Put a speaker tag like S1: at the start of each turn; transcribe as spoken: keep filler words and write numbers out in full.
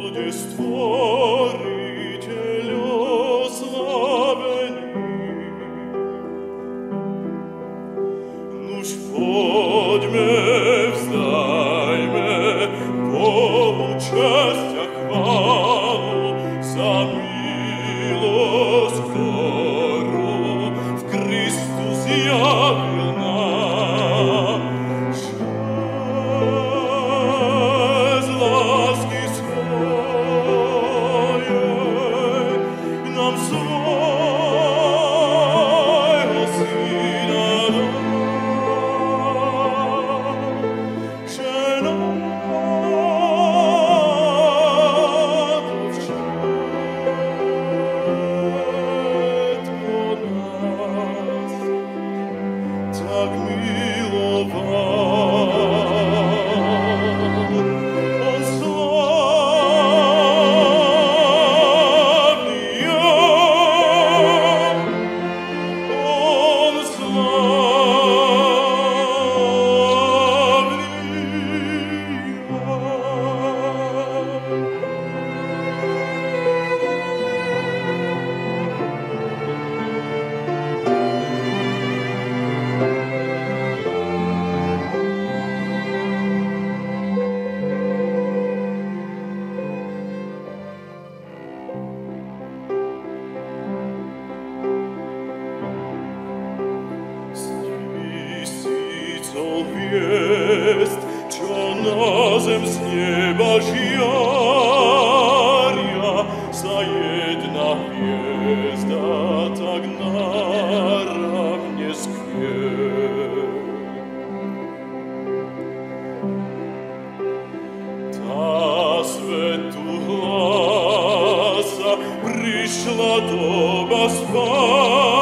S1: Gospodzie, Stworiteľu slavený. Nuž poďme, vzdajme Bohu časť a chválu za milosť, ktorú v Kristu zjavil nám. Že z lásky svojej nám svojho Syna dal. Že nad všetko nás tak miloval. On slávny je, on slávny tisícov hviezd, čo na zem z neba žiaria, sa jedna hviezda tak náramne skvie. Tá svetu hlása, prišla doba spása,